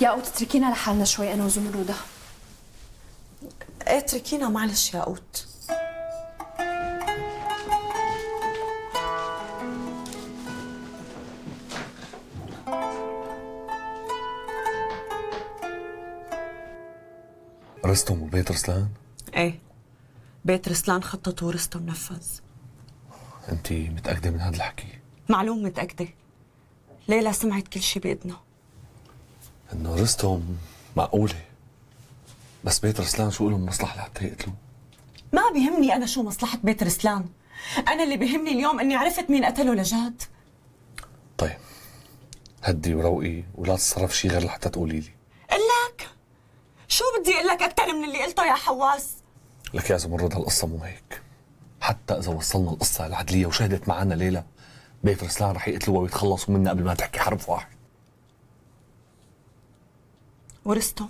يا قوت اتركينا لحالنا شوي انا وزمرودة. ايه اتركينا معلش يا قوت. رستم وبيت رسلان؟ ايه، بيت رسلان خطط ورستم نفذ. انت متأكدة من هذا الحكي؟ معلوم متأكدة. ليلى سمعت كل شي بإذنها. انه رستم معقولة، بس بيت رسلان شو لهم مصلحة لحتى يقتلوه؟ ما بيهمني أنا شو مصلحة بيت رسلان، أنا اللي بيهمني اليوم إني عرفت مين قتله لجاد. طيب هدي وروقي ولا تتصرف شي غير لحتى تقولي لي. قلك شو بدي أقول لك أكثر من اللي قلته يا حواس؟ لك يا زمرد هالقصة مو هيك. حتى إذا وصلنا القصة العدلية وشهدت معنا ليلى، بيت رسلان رح يقتلوها ويتخلصوا منا قبل ما تحكي حرف واحد. ورستم؟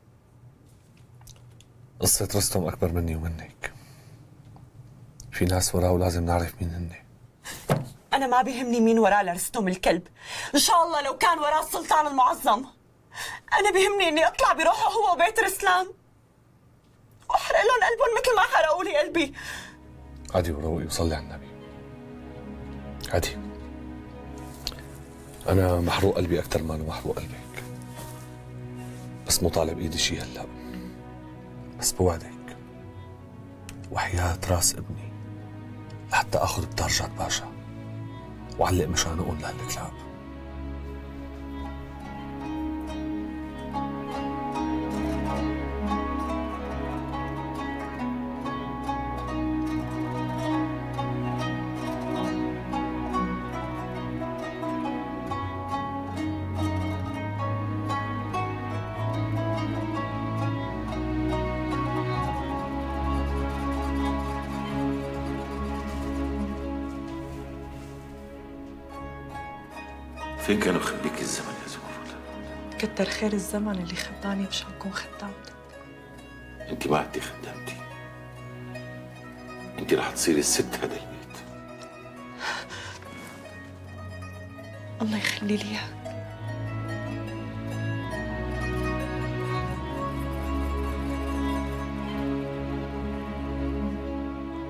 قصة رستم أكبر مني ومنك. في ناس وراه ولازم نعرف مين هن. أنا ما بيهمني مين وراه لرستم الكلب، إن شاء الله لو كان وراه السلطان المعظم. أنا بيهمني إني أطلع بروحه هو وبيت رسلان وأحرق لهم قلبهم مثل ما حرقوا لي قلبي. عادي وروقي وصلي على النبي. عادي. أنا محروق قلبي أكثر ما أنا محروق قلبك، بس مو طالب إيدي شي هلا. بس بوعدك وحياة راس ابني لحتى آخذ بترجات باشا وعلق مشانقهم لهالكلاب. فين كانوا خبيك الزمن يا زمرد؟ كتر خير الزمن اللي خداني مشان كون خدامتك. انت ما عدتي خدامتي، انت رح تصيري الست هذا البيت. الله يخلي لي اياك.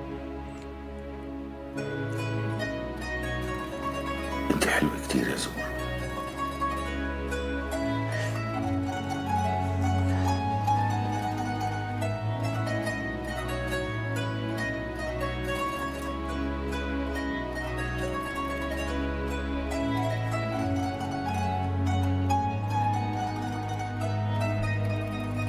انت حلوة كتير يا زمرد.